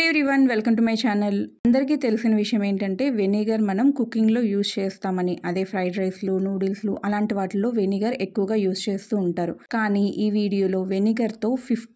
Everyone welcome to my channel. అందరికీ తెలిసిన విషయం ఏంటంటే వెనిగర్ మనం కుకింగ్లో యూజ్ చేస్తామని. అదే ఫ్రైడ్ రైస్లు, నూడిల్స్లు అలాంటి వాటిల్లో వెనిగర్ ఎక్కువగా యూజ్ చేస్తూ ఉంటారు. కానీ ఈ వీడియోలో వెనిగర్తో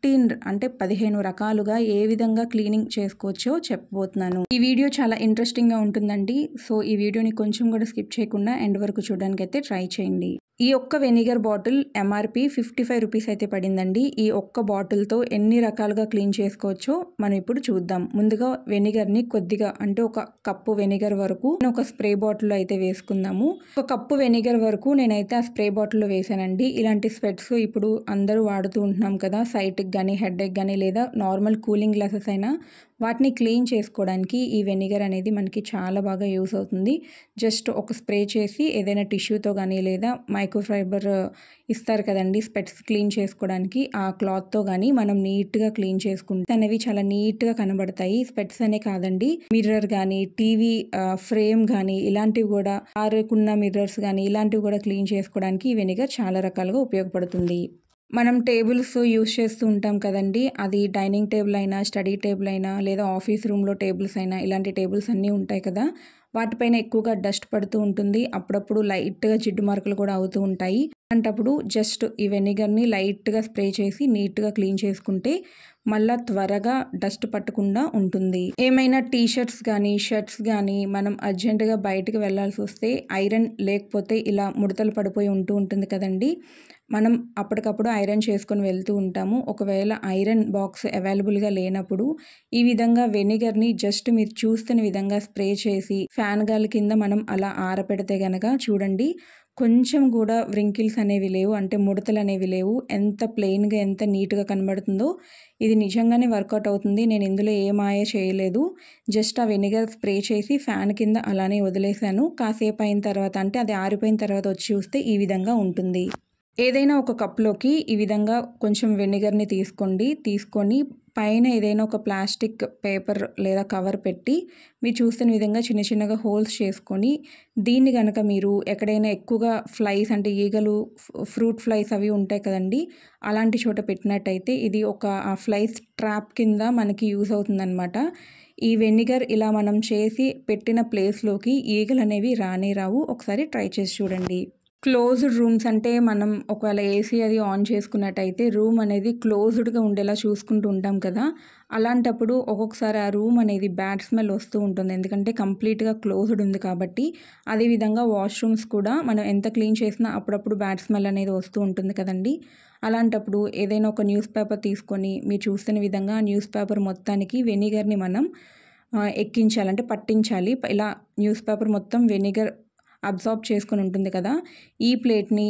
15 రకాలుగా ఏ విధంగా క్లీనింగ్ చేసుకోవచ్చో చెప్పబోతున్నాను. ఈ వీడియో చాలా ఇంట్రెస్టింగ్గా ఉంటుందండి. సో ఈ వీడియోని కొంచెం కూడా స్కిప్ చేయకుండా ఎండ్ వరకు చూడడానికి అయితే ట్రై చేయండి. ఈ ఒక్క వెనిగర్ బాటిల్ ఎంఆర్పి 55 రూపీస్ అయితే పడిందండి. ఈ ఒక్క బాటిల్తో ఎన్ని రకాలుగా క్లీన్ చేసుకోవచ్చో మనం ఇప్పుడు చూద్దాం. ముందుగా వెనిగర్ని కొద్దిగా అంటే ఒక కప్పు వెనిగర్ వరకు ఒక స్ప్రే బాటిల్లో అయితే వేసుకుందాము. ఒక కప్పు వెనిగర్ వరకు నేనైతే ఆ స్ప్రే బాటిల్లో వేసానండి. ఇలాంటి స్వెట్స్ ఇప్పుడు అందరూ వాడుతూ ఉంటున్నాం కదా, సైట్కి కానీ హెడ్ఏక్ కానీ లేదా నార్మల్ కూలింగ్ గ్లాసెస్ అయినా వాటిని క్లీన్ చేసుకోవడానికి ఈ వెనిగర్ అనేది మనకి చాలా బాగా యూస్ అవుతుంది. జస్ట్ ఒక స్ప్రే చేసి ఏదైనా టిష్యూతో కానీ లేదా మైక్రోఫైబర్ ఇస్తారు కదండి స్పెట్స్ క్లీన్ చేసుకోవడానికి, ఆ క్లాత్తో కానీ మనం నీట్గా క్లీన్ చేసుకుంటే అనేవి చాలా నీట్గా కనబడతాయి. స్పెట్స్ అనే కాదండి, మిర్రర్ కానీ టీవీ ఫ్రేమ్ కానీ ఇలాంటివి కూడా, ఆరుకున్న మిర్రర్స్ కానీ ఇలాంటివి కూడా క్లీన్ చేసుకోవడానికి ఈ వెనిగర్ చాలా రకాలుగా ఉపయోగపడుతుంది. మనం టేబుల్స్ యూస్ చేస్తూ ఉంటాం కదండి, అది డైనింగ్ టేబుల్ అయినా, స్టడీ టేబుల్ అయినా లేదా ఆఫీస్ రూమ్లో టేబుల్స్ అయినా, ఇలాంటి టేబుల్స్ అన్నీ ఉంటాయి కదా, వాటిపైన ఎక్కువగా డస్ట్ పడుతూ ఉంటుంది. అప్పుడప్పుడు లైట్గా జిడ్డు మార్కులు కూడా అవుతూ ఉంటాయి. అలాంటప్పుడు జస్ట్ ఈ వెనిగర్ని లైట్గా స్ప్రే చేసి నీట్గా క్లీన్ చేసుకుంటే మళ్ళా త్వరగా డస్ట్ పట్టకుండా ఉంటుంది. ఏమైనా టీషర్ట్స్ కానీ షర్ట్స్ కానీ మనం అర్జెంటుగా బయటకు వెళ్ళాల్సి వస్తే ఐరన్ లేకపోతే ఇలా ముడతలు పడిపోయి ఉంటుంది కదండి, మనం అప్పటికప్పుడు ఐరన్ చేసుకొని వెళ్తూ ఉంటాము. ఒకవేళ ఐరన్ బాక్స్ అవైలబుల్గా లేనప్పుడు ఈ విధంగా వెనిగర్ని జస్ట్ మీరు చూస్తున్న విధంగా స్ప్రే చేసి ఫ్యాన్ గాలి కింద మనం అలా ఆరపెడితే గనక చూడండి, కొంచెం కూడా వ్రింకిల్స్ అనేవి లేవు, అంటే ముడతలు అనేవి లేవు. ఎంత ప్లెయిన్గా ఎంత నీట్గా కనబడుతుందో. ఇది నిజంగానే వర్కౌట్ అవుతుంది. నేను ఇందులో ఏ మాయ చేయలేదు. జస్ట్ ఆ వెనిగర్ స్ప్రే చేసి ఫ్యాన్ కింద అలానే వదిలేసాను. కాసేపు అయిన తర్వాత అంటే అది ఆరిపోయిన తర్వాత వచ్చి చూస్తే ఈ విధంగా ఉంటుంది. ఏదైనా ఒక కప్లోకి ఈ విధంగా కొంచెం వెనిగర్ని తీసుకొని పైన ఏదైనా ఒక ప్లాస్టిక్ పేపర్ లేదా కవర్ పెట్టి మీరు చూస్తున్న విధంగా చిన్న చిన్నగా హోల్స్ చేసుకొని, దీన్ని కనుక మీరు ఎక్కడైనా ఎక్కువగా ఫ్లైస్ అంటే ఈగలు, ఫ్రూట్ ఫ్లైస్ అవి ఉంటాయి కదండి, అలాంటి చోట పెట్టినట్టయితే ఇది ఒక ఫ్లైస్ ట్రాప్ కింద మనకి యూస్ అవుతుందన్నమాట. ఈ వెనిగర్ ఇలా మనం చేసి పెట్టిన ప్లేస్లోకి ఈగలు అనేవి రానే రావు. ఒకసారి ట్రై చేసి చూడండి. క్లోజ్డ్ రూమ్స్ అంటే మనం ఒకవేళ ఏసీ అది ఆన్ చేసుకున్నట్టయితే రూమ్ అనేది క్లోజ్డ్గా ఉండేలా చూసుకుంటూ ఉంటాం కదా, అలాంటప్పుడు ఒక్కొక్కసారి ఆ రూమ్ అనేది బ్యాడ్ స్మెల్ వస్తూ ఉంటుంది, ఎందుకంటే కంప్లీట్గా క్లోజ్డ్ ఉంది కాబట్టి. అదేవిధంగా వాష్రూమ్స్ కూడా మనం ఎంత క్లీన్ చేసినా అప్పుడప్పుడు బ్యాడ్ స్మెల్ అనేది వస్తూ ఉంటుంది కదండి. అలాంటప్పుడు ఏదైనా ఒక న్యూస్ పేపర్ తీసుకొని మీరు చూస్తున్న విధంగా ఆ న్యూస్ పేపర్ మొత్తానికి వెనిగర్ని మనం ఎక్కించాలంటే పట్టించాలి. ఇలా న్యూస్ పేపర్ మొత్తం వెనిగర్ అబ్జార్బ్ చేసుకొని ఉంటుంది కదా, ఈ ప్లేట్ని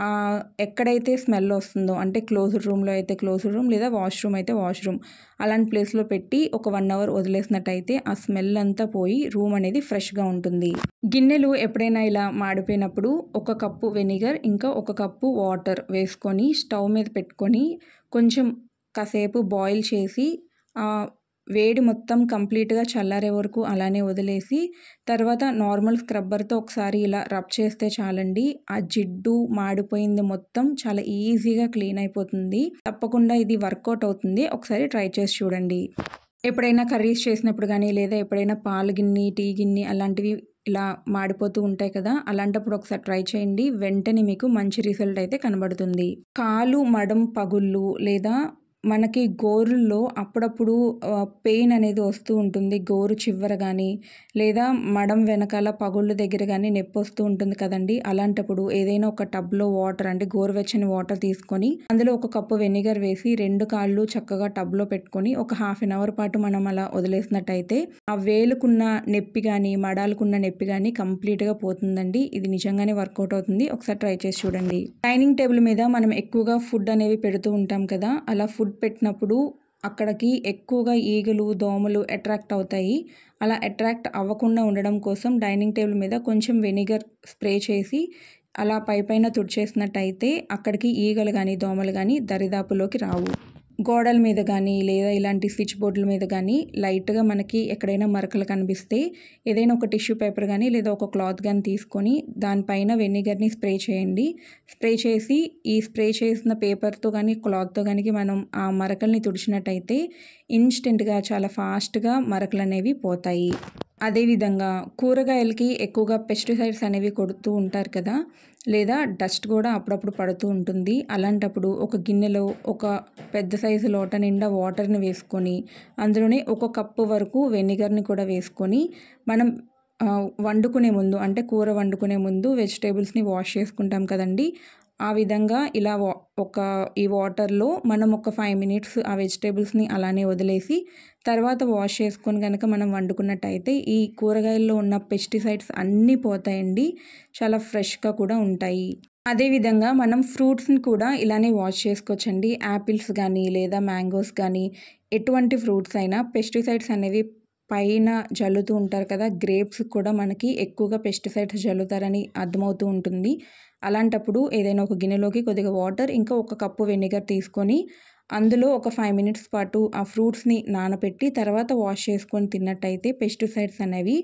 ఎక్కడైతే స్మెల్ వస్తుందో అంటే క్లోజ్డ్ రూమ్లో అయితే క్లోజ్డ్ రూమ్ లేదా వాష్రూమ్ అయితే వాష్రూమ్ అలాంటి ప్లేస్లో పెట్టి ఒక 1 అవర్ వదిలేసినట్టయితే ఆ స్మెల్ అంతా పోయి రూమ్ అనేది ఫ్రెష్గా ఉంటుంది. గిన్నెలు ఎప్పుడైనా ఇలా మాడిపోయినప్పుడు ఒక కప్పు వెనిగర్ ఇంకా ఒక కప్పు వాటర్ వేసుకొని స్టవ్ మీద పెట్టుకొని కొంచెం కాసేపు బాయిల్ చేసి వేడి మొత్తం కంప్లీట్గా చల్లారే వరకు అలానే వదిలేసి తర్వాత నార్మల్ స్క్రబ్బర్తో ఒకసారి ఇలా రబ్ చేస్తే చాలండి, ఆ జిడ్డు మాడిపోయింది మొత్తం చాలా ఈజీగా క్లీన్ అయిపోతుంది. తప్పకుండా ఇది వర్కౌట్ అవుతుంది. ఒకసారి ట్రై చేసి చూడండి. ఎప్పుడైనా కర్రీస్ చేసినప్పుడు కానీ లేదా ఎప్పుడైనా పాలు గిన్నె, టీ గిన్నె అలాంటివి ఇలా మాడిపోతూ ఉంటాయి కదా, అలాంటప్పుడు ఒకసారి ట్రై చేయండి. వెంటనే మీకు మంచి రిజల్ట్ అయితే కనబడుతుంది. కాలు మడం పగుళ్ళు లేదా మనకి గోరుల్లో అప్పుడప్పుడు పెయిన్ అనేది వస్తూ ఉంటుంది, గోరు చివర కానీ లేదా మడం వెనకాల పగుళ్ళ దగ్గర కానీ నొప్పి వస్తూ ఉంటుంది కదండి. అలాంటప్పుడు ఏదైనా ఒక టబ్లో వాటర్ అంటే గోరువెచ్చని వాటర్ తీసుకొని అందులో ఒక కప్పు వెనిగర్ వేసి 2 కాళ్ళు చక్కగా టబ్లో పెట్టుకొని ఒక 1/2 అవర్ పాటు మనం అలా వదిలేసినట్టయితే ఆ వేలుకున్న నొప్పి కానీ మడాలకున్న నొప్పి కానీ కంప్లీట్గా పోతుందండి. ఇది నిజంగానే వర్కౌట్ అవుతుంది. ఒకసారి ట్రై చేసి చూడండి. డైనింగ్ టేబుల్ మీద మనం ఎక్కువగా ఫుడ్ అనేవి పెడుతూ ఉంటాం కదా, అలా ఫుడ్ పెట్టినప్పుడు అక్కడికి ఎక్కువగా ఈగలు, దోమలు అట్రాక్ట్ అవుతాయి. అలా అట్రాక్ట్ అవ్వకుండా ఉండడం కోసం డైనింగ్ టేబుల్ మీద కొంచెం వెనిగర్ స్ప్రే చేసి అలా పైన తుడిచేసినట్టయితే అక్కడికి ఈగలు కానీ దోమలు కానీ దరిదాపులోకి రావు. గోడల మీద కానీ లేదా ఇలాంటి స్విచ్ బోర్డుల మీద కానీ లైట్గా మనకి ఎక్కడైనా మరకలు కనిపిస్తే ఏదైనా ఒక టిష్యూ పేపర్ కానీ లేదా ఒక క్లాత్ కానీ తీసుకొని దానిపైన వెనిగర్ని స్ప్రే చేయండి. స్ప్రే చేసి ఈ స్ప్రే చేసిన పేపర్తో కానీ క్లాత్తో కానీ మనం ఆ మరకల్ని తుడిచినట్టయితే ఇన్స్టెంట్గా చాలా ఫాస్ట్గా మరకలు అనేవి పోతాయి. అదేవిధంగా కూరగాయలకి ఎక్కువగా పెస్టిసైడ్స్ అనేవి కొడుతూ ఉంటారు కదా, లేదా డస్ట్ కూడా అప్పుడప్పుడు పడుతూ ఉంటుంది. అలాంటప్పుడు ఒక గిన్నెలో ఒక పెద్ద సైజు లోట నిండా వాటర్ని వేసుకొని అందులోనే ఒక కప్పు వరకు వెనిగర్ని కూడా వేసుకొని మనం వండుకునే ముందు అంటే కూర వండుకునే ముందు వెజిటేబుల్స్ని వాష్ చేసుకుంటాం కదండి, ఆ విధంగా ఇలా ఈ వాటర్లో మనం ఒక 5 మినిట్స్ ఆ వెజిటేబుల్స్ని అలానే వదిలేసి తర్వాత వాష్ చేసుకొని కనుక మనం వండుకున్నట్టయితే ఈ కూరగాయల్లో ఉన్న పెస్టిసైడ్స్ అన్నీ పోతాయండి. చాలా ఫ్రెష్గా కూడా ఉంటాయి. అదేవిధంగా మనం ఫ్రూట్స్ని కూడా ఇలానే వాష్ చేసుకోవచ్చండి. యాపిల్స్ కానీ లేదా మ్యాంగోస్ కానీ ఎటువంటి ఫ్రూట్స్ అయినా పెస్టిసైడ్స్ అనేవి పైన జల్లుతూ ఉంటారు కదా, గ్రేప్స్ కూడా మనకి ఎక్కువగా పెస్టిసైడ్స్ జల్లుతారని అర్థమవుతూ ఉంటుంది. అలాంటప్పుడు ఏదైనా ఒక గిన్నెలోకి కొద్దిగా వాటర్ ఇంకా ఒక కప్పు వెనిగర్ తీసుకొని అందులో ఒక 5 మినిట్స్ పాటు ఆ ఫ్రూట్స్ని నానబెట్టి తర్వాత వాష్ చేసుకొని తిన్నట్టయితే పెస్టిసైడ్స్ అనేవి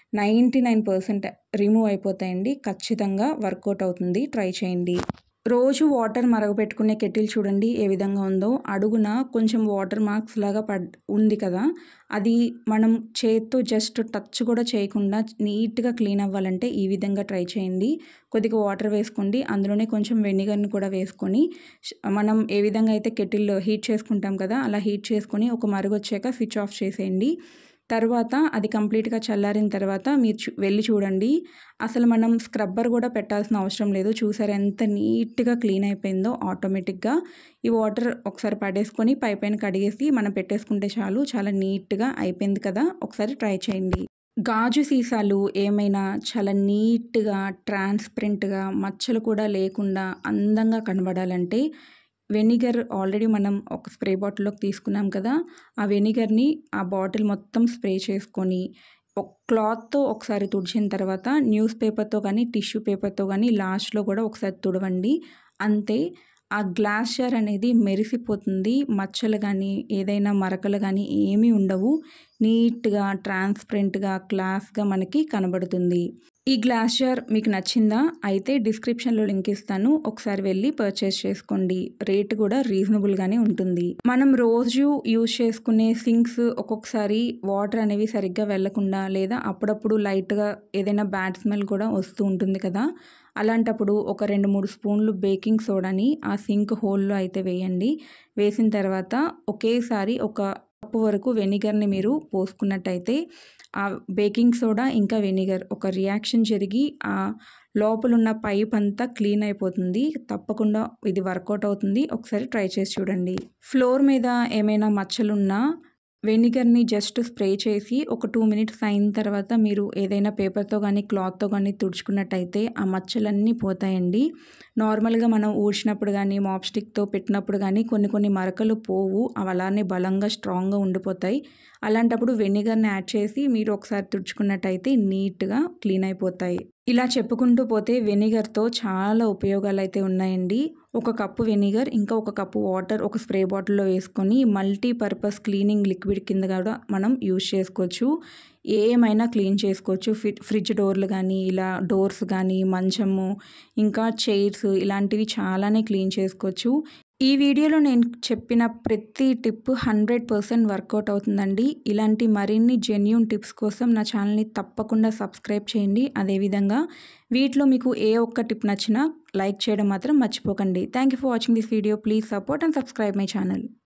99% రిమూవ్ అయిపోతాయండి. ఖచ్చితంగా వర్కౌట్ అవుతుంది, ట్రై చేయండి. రోజు వాటర్ మరగపెట్టుకునే కెటిల్ చూడండి ఏ విధంగా ఉందో. అడుగున కొంచెం వాటర్ మార్క్స్ లాగా ఉంది కదా, అది మనం చేత్తో జస్ట్ టచ్ కూడా చేయకుండా నీట్గా క్లీన్ అవ్వాలంటే ఈ విధంగా ట్రై చేయండి. కొద్దిగా వాటర్ వేసుకోండి, అందులోనే కొంచెం వెనిగర్ని కూడా వేసుకొని మనం ఏ విధంగా అయితే కెటిల్లో హీట్ చేసుకుంటాం కదా అలా హీట్ చేసుకొని ఒక మరుగు వచ్చాక స్విచ్ ఆఫ్ చేసేయండి. తర్వాత అది కంప్లీట్గా చల్లారిన తర్వాత మీరు వెళ్ళి చూడండి, అసలు మనం స్క్రబ్బర్ కూడా పెట్టాల్సిన అవసరం లేదు. చూసారు ఎంత నీట్గా క్లీన్ అయిపోయిందో ఆటోమేటిక్గా. ఈ వాటర్ ఒకసారి పడేసుకొని పైపైన కడిగేసి మనం పెట్టేసుకుంటే చాలు, చాలా నీట్గా అయిపోయింది కదా. ఒకసారి ట్రై చేయండి. గాజు సీసాలు ఏమైనా చాలా నీట్గా ట్రాన్స్పరెంట్గా మచ్చలు కూడా లేకుండా అందంగా కనబడాలంటే వెనిగర్ ఆల్రెడీ మనం ఒక స్ప్రే బాటిల్లోకి తీసుకున్నాం కదా, ఆ వెనిగర్ని ఆ బాటిల్ మొత్తం స్ప్రే చేసుకొని ఒక క్లాత్తో ఒకసారి తుడిచిన తర్వాత న్యూస్ పేపర్తో కానీ టిష్యూ పేపర్తో కానీ లాస్ట్లో కూడా ఒకసారి తుడవండి. అంతే, ఆ గ్లాస్ జార్ అనేది మెరిసిపోతుంది. మచ్చలు కానీ ఏదైనా మరకలు కానీ ఏమీ ఉండవు. నీట్గా ట్రాన్స్పరెంట్గా క్లాస్గా మనకి కనబడుతుంది. ఈ గ్లాస్ జార్ మీకు నచ్చిందా? అయితే డిస్క్రిప్షన్లో లింక్ ఇస్తాను, ఒకసారి వెళ్ళి పర్చేస్ చేసుకోండి. రేట్ కూడా రీజనబుల్గానే ఉంటుంది. మనం రోజు యూజ్ చేసుకునే సింక్స్ ఒక్కొక్కసారి వాటర్ అనేవి సరిగ్గా వెళ్ళకుండా లేదా అప్పుడప్పుడు లైట్గా ఏదైనా బ్యాడ్ స్మెల్ కూడా వస్తూ ఉంటుంది కదా, అలాంటప్పుడు ఒక 2-3 స్పూన్లు బేకింగ్ సోడాని ఆ సింక్ హోల్లో అయితే వేయండి. వేసిన తర్వాత ఒకేసారి ఒక కప్పు వరకు వెనిగర్ని మీరు పోసుకున్నట్టయితే ఆ బేకింగ్ సోడా ఇంకా వెనిగర్ ఒక రియాక్షన్ జరిగి ఆ లోపలున్న పైప్ అంతా క్లీన్ అయిపోతుంది. తప్పకుండా ఇది వర్కౌట్ అవుతుంది, ఒకసారి ట్రై చేసి చూడండి. ఫ్లోర్ మీద ఏమైనా మచ్చలున్నా వెనిగర్ని జస్ట్ స్ప్రే చేసి ఒక 2 మినిట్స్ అయిన తర్వాత మీరు ఏదైనా పేపర్తో కానీ క్లాత్తో కానీ తుడుచుకున్నట్టయితే ఆ మచ్చలన్నీ పోతాయండి. నార్మల్గా మనం ఊడ్చినప్పుడు కానీ మాప్ స్టిక్తో పెట్టినప్పుడు కానీ కొన్ని మరకలు పోవు, అవి అలానే బలంగా స్ట్రాంగ్గా ఉండిపోతాయి. అలాంటప్పుడు వెనిగర్ని యాడ్ చేసి మీరు ఒకసారి తుడుచుకున్నట్టయితే నీట్గా క్లీన్ అయిపోతాయి. ఇలా చెప్పుకుంటూ పోతే వెనిగర్తో చాలా ఉపయోగాలు అయితే ఉన్నాయండి. ఒక కప్పు వెనిగర్ ఇంకా ఒక కప్పు వాటర్ ఒక స్ప్రే బాటిల్లో వేసుకొని మల్టీపర్పస్ క్లీనింగ్ లిక్విడ్ కింద కూడా మనం యూజ్ చేసుకోవచ్చు. ఏమైనా క్లీన్ చేసుకోవచ్చు. ఫ్రిడ్జ్ డోర్లు కానీ ఇలా డోర్స్ కానీ మంచము ఇంకా చైర్స్ ఇలాంటివి చాలానే క్లీన్ చేసుకోవచ్చు. ఈ వీడియోలో నేను చెప్పిన ప్రతి టిప్ 100% వర్కౌట్ అవుతుందండి. ఇలాంటి మరిన్ని జెన్యూన్ టిప్స్ కోసం నా ఛానల్ని తప్పకుండా సబ్స్క్రైబ్ చేయండి. అదేవిధంగా వీటిలో మీకు ఏ ఒక్క టిప్ నచ్చినా లైక్ చేయడం మాత్రం మర్చిపోకండి. Thank you for watching this video. Please support and subscribe my channel.